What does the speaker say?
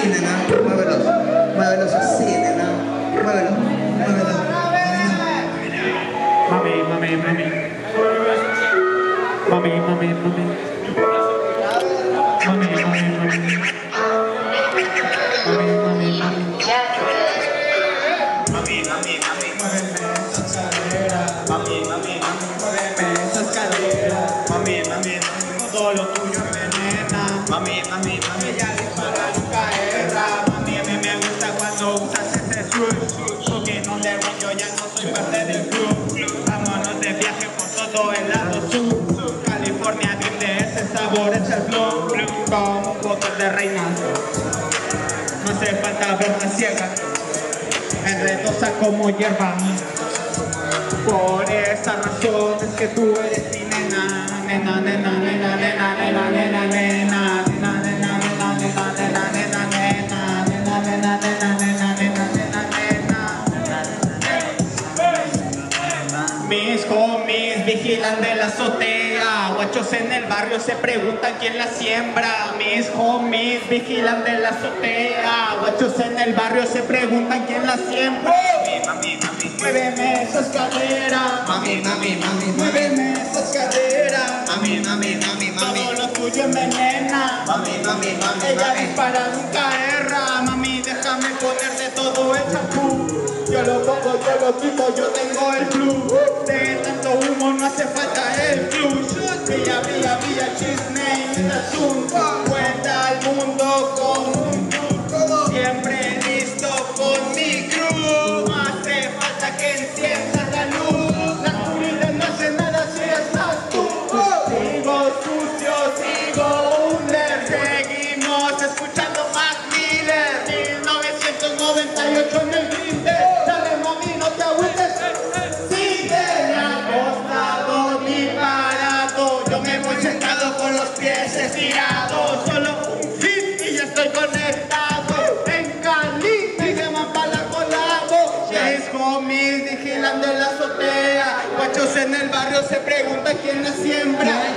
nena, muévelos, muévelos así, nena, muévelos, muévelos. Mami, mami, mami. Mami, mami, mami. Mami, mami, mami. Mami, mami, mami. Mami, mami, mami, muéveme esas caderas. Mami, mami, mami, muéveme esas caderas. Mami, mami, todo lo tuyo envenena. Mami, mami, mami, ya dispara nunca erra. Mami, a mí me gusta cuando usas ese switch. Porque no le voy, yo ya no soy parte del club. Vámonos de viaje por todo el lado sur. California Dream de ese sabor, es el flow. Como un poco de reina. No hace falta verla ciega, enredosa como hierba. Por esa razón es que tú eres mi nena. Nena, nena, nena, nena, nena, nena, nena, nena, nena, nena, nena, nena, nena, nena, nena, nena, nena, nena, nena. Mis homies vigilan de la azotea, guachos en el barrio se preguntan quién la siembra. Mis homies vigilan de la azotea, guachos en el barrio se preguntan quién la siembra. Mami, mami, muéveme esas caderas. Mami, mami, mami, muéveme esas caderas. Mami, mami, mami, mami, todo lo tuyo envenena. Mami, mami, mami, ella dispara nunca erra. Mami, déjame ponerte todo el champú. Yo lo pongo, yo lo quito, yo tengo el flu. De tanto humo no hace falta el flush. Brilla, brilla, brilla, chisme y azul. Cuenta al mundo con un club. Siempre listo con mi crew. No hace falta que enciendas la luz. La oscuridad no hace nada si estás tú. Sigo sucio, sigo under. Seguimos escuchando Mac Miller. 1998 en el Grindr. Dale mami, no te agüites. Sigue acostado ni parado. Yo me voy sentado con los pies estirados. Solo un fit y ya estoy conectado. En Cali me llaman para la colabo. Seis homies vigilan de la azotea. Guachos en el barrio se preguntan quién la siembra.